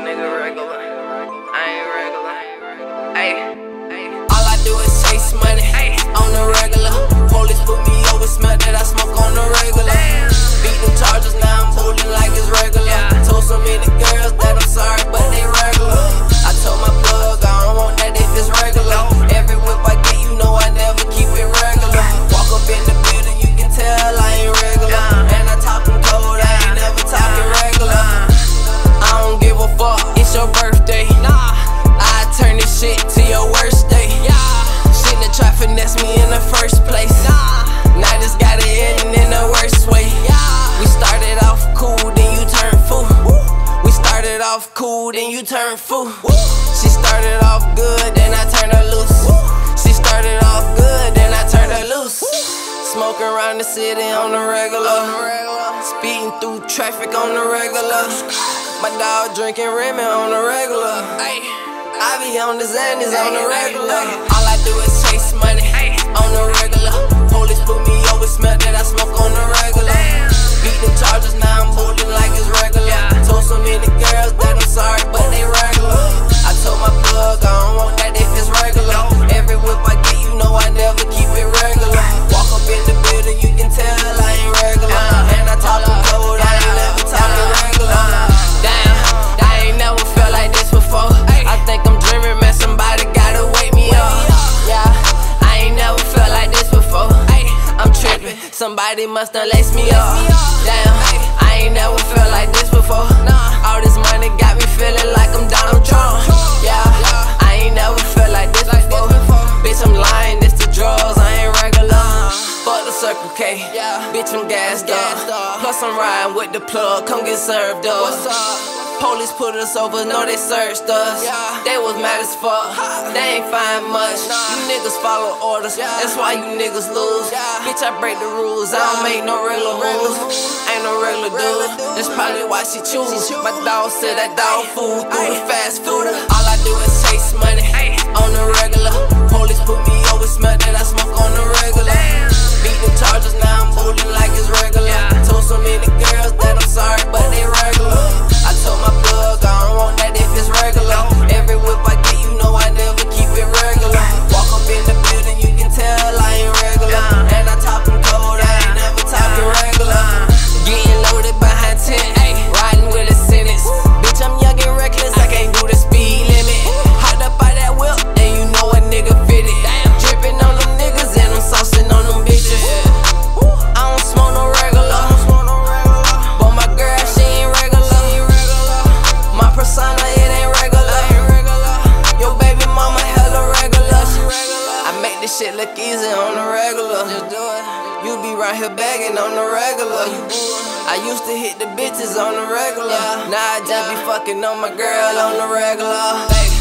nigga regular. I ain't regular. Ay, all I do is chase money on the regular. Police put me over, smell that I smoke on the regular. Beat them charges, now I'm booting like it's regular. Told so many girls that I'm sorry, but they regular. I told my plug I don't want that if it's regular. Every whip I get, you know I never keep it regular. Walk up in the building, you can tell I ain't regular. And I talkin' cold, I ain't never talking regular. I don't give a fuck, it's your birthday. I turn this shit to your worst day. Shouldn't try finesse me in the first place. Now this got it ending in the worst way. We started off cool, then you turn fool. We started off cool, then you turn fool. She started off good, then I turned her loose. She started off good, then I turned her loose. Smoking around the city on the regular. Speeding through traffic on the regular. My dog drinking Remy on the regular. I be on the Xannies on the regular. All I do is chase money on the regular. Police put me over, smell that I smoke on the regular. Beat them charges, now I'm booting like it's regular. Told so many girls that I'm sorry, but they regular. I told my plug I don't want that if it's regular. Every whip I get, you know I never keep it regular. Walk up in the building, you can tell I ain't regular. And I talkin' cold, I ain't never talking regular. Damn, I ain't never felt like this before. I think I'm dreaming, man, somebody gotta wake me up. Yeah, I ain't never felt like this before. I'm tripping, somebody must done lace me up. Damn, I ain't never felt like this before. All this money got me feeling like I'm Donald Trump. Yeah, I ain't never felt like this before. Bitch, I'm lying, this the drugs, I ain't regular. Fuck the Circle K, bitch, I'm gassed up. Plus I'm riding with the plug, come get served up. Police put us over, know they searched us. They was mad as fuck, they ain't find much. You niggas follow orders, that's why you niggas lose. Bitch, I break the rules, I don't make no regular moves. Ain't no regular dude, that's probably why she choose. My dog said that dog food through the fast food. All I do is chase money on the regular. Police put me over, smell that I smoke on the regular. Beat them charges, now I'm booting like it's regular. Told so many girls that I'm sorry, but they regular. I told my plug I don't want that if it's regular. Every whip I get, you know I never keep it regular. Walk up in the building, you can tell I ain't regular. And I talkin' cold, I ain't never talking regular. Getting loaded behind 10, riding with a sentence. Bitch, I'm young and reckless, I can't do the speed limit. Hopped up out that whip, and you know a nigga fitted. Drippin' on them niggas and I'm saucing on them bitches. I don't smoke no regular, but my girl, she ain't regular. My persona, it ain't regular. Your baby mama hella regular. I make this shit look easy on the regular. You be right here begging on the regular. I used to hit the bitches on the regular. Now I just be fucking on my girl on the regular.